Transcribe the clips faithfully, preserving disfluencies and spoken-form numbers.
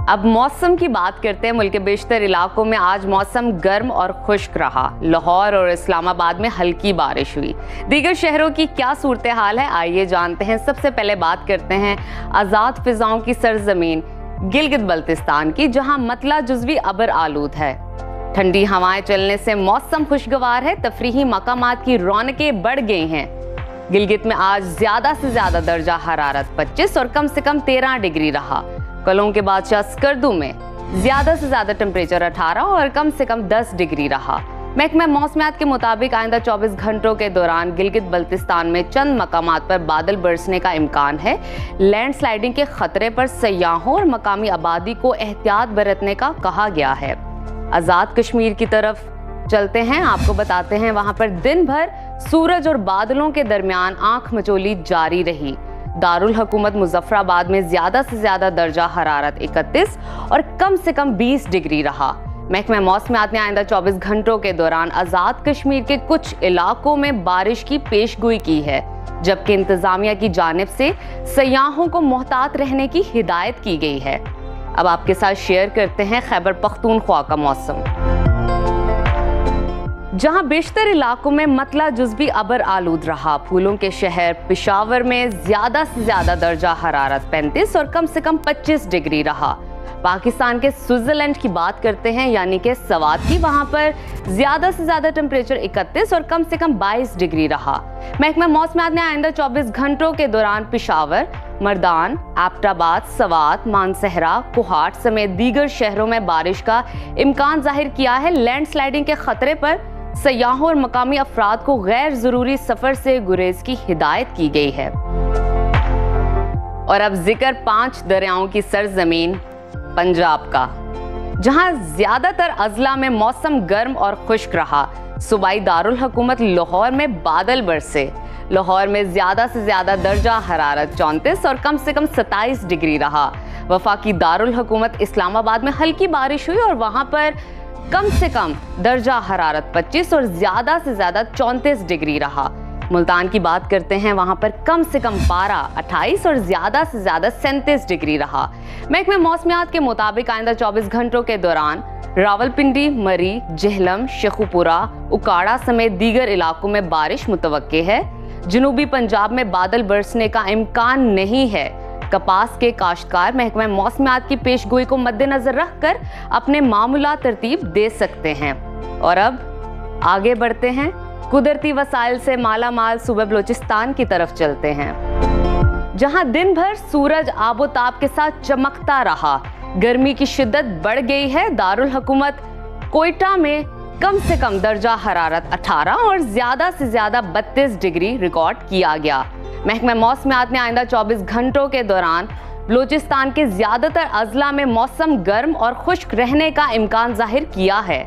अब मौसम की बात करते हैं। मुल्क के बेशतर इलाकों में आज मौसम गर्म और खुश्क रहा। लाहौर और इस्लामाबाद में हल्की बारिश हुई। दीगर शहरों की क्या सूरत हाल है, आइए जानते हैं। सबसे पहले बात करते हैं आज़ाद फिजाओं की सरजमीन गिलगित बल्तिस्तान की, जहां मतला जुज़वी अबर आलूद है। ठंडी हवाएं चलने से मौसम खुशगवार है। तफरीही मकामात की रौनकें बढ़ गई हैं। गिलगित में आज ज्यादा से ज्यादा दर्जा हरारत पच्चीस और कम से कम तेरह डिग्री रहा। कलों के बादशाह स्कर्दू में ज्यादा से ज्यादा टेम्परेचर अठारह और कम से कम दस डिग्री रहा। महकमा मौसमियात के मुताबिक आइंदा चौबीस घंटों के दौरान गिलगित बल्तिस्तान में चंद मकामात पर बादल बरसने का इम्कान है। लैंडस्लाइडिंग के खतरे पर सयाहों और मकामी आबादी को एहतियात बरतने का कहा गया है। आज़ाद कश्मीर की तरफ चलते हैं, आपको बताते हैं वहां पर दिन भर सूरज और बादलों के दरमियान आंख मचोली जारी रही। दारुल हुकूमत मुजफ्फराबाद में ज्यादा से ज्यादा दर्जा हरारत इकतीस और कम से कम बीस डिग्री रहा। महकमा मौसमियात ने आइंदा चौबीस घंटों के दौरान आज़ाद कश्मीर के कुछ इलाकों में बारिश की पेशगोई की है, जबकि इंतजामिया की जानिब से सयाहों को मोहतात रहने की हिदायत की गई है। अब आपके साथ शेयर करते हैं खैबर पख्तूनख्वा का मौसम, जहां बेशतर इलाकों में मतला जुज़वी अबर आलूद रहा। फूलों के शहर पेशावर में ज्यादा से ज्यादा दर्जा हरारत पैंतीस और कम से कम पच्चीस डिग्री रहा। पाकिस्तान के स्विट्जरलैंड की बात करते हैं, यानी कि सवात की, वहां पर ज्यादा से ज्यादा टेम्परेचर इकतीस और कम से कम बाईस डिग्री रहा। महकमा मौसमियात ने आइंदा चौबीस घंटों के दौरान पेशावर, मर्दान, एबटाबाद, सवात, मानसहरा, कोहाट समेत दीगर शहरों में बारिश का इम्कान जाहिर किया है। लैंडस्लाइडिंग के खतरे पर सयाहों और मकामी अफराद को गैर जरूरी सफर से गुरेज की हिदायत की गई है। और अब जिक्र पांच दरियाओं की सरजमीन पंजाब का, जहां ज्यादातर अजला में मौसम गर्म और खुश्क रहा। सूबाई दारुल हुकूमत लाहौर में बादल बरसे। लाहौर में ज्यादा से ज्यादा दर्जा हरारत चौंतीस और कम से कम सत्ताईस डिग्री रहा। वफाकी दारुल हुकूमत इस्लामाबाद में हल्की बारिश हुई और वहां पर कम से कम दर्जा हरारत पच्चीस और ज्यादा से ज्यादा चौंतीस डिग्री रहा। मुल्तान की बात करते हैं, वहां पर कम से कम पारा अट्ठाईस और ज्यादा से ज्यादा सैंतीस डिग्री रहा। महकमे मौसमियात के मुताबिक आइंदा चौबीस घंटों के दौरान रावलपिंडी, मरी, जेहलम, शेखुपुरा, उकाड़ा समेत दीगर इलाकों में बारिश मुतवक्के है। जनूबी पंजाब में बादल बरसने का इम्कान नहीं है। कपास के काश्तकार महकमा मौसमियात की पेशगोई को मद्देनजर रखकर अपने मामूला तरतीब दे सकते हैं। और अब आगे बढ़ते हैं, कुदरती वसाइल से माला माल सूबे बलोचिस्तान की तरफ चलते हैं, जहां दिन भर सूरज आबोताब के साथ चमकता रहा। गर्मी की शिद्दत बढ़ गई है। दारुल हुकूमत कोयटा में कम से कम दर्जा हरारत अठारह और ज्यादा से ज्यादा बत्तीस डिग्री रिकॉर्ड किया गया। महकमा मौसमियात ने आइंदा चौबीस घंटों के दौरान बलोचिस्तान के ज्यादातर अजला में मौसम गर्म और खुश्क रहने का इम्कान जाहिर किया है।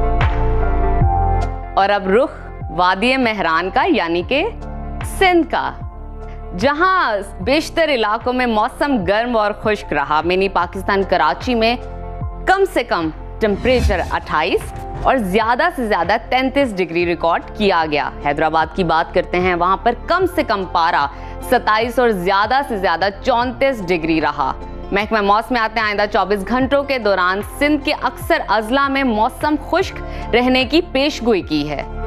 और अब रुख वादी मेहरान का, यानी कि सिंध का, जहां बेशतर इलाकों में मौसम गर्म और खुश्क रहा। मिनी पाकिस्तान कराची में कम से कम टेम्परेचर अट्ठाईस और ज्यादा से ज्यादा तैंतीस डिग्री रिकॉर्ड किया गया। हैदराबाद की बात करते हैं, वहां पर कम से कम पारा सत्ताईस और ज्यादा से ज्यादा चौंतीस डिग्री रहा। महकमा मौसमियात ने आइंदा चौबीस घंटों के दौरान सिंध के अक्सर अजला में मौसम खुश्क रहने की पेशगोई की है।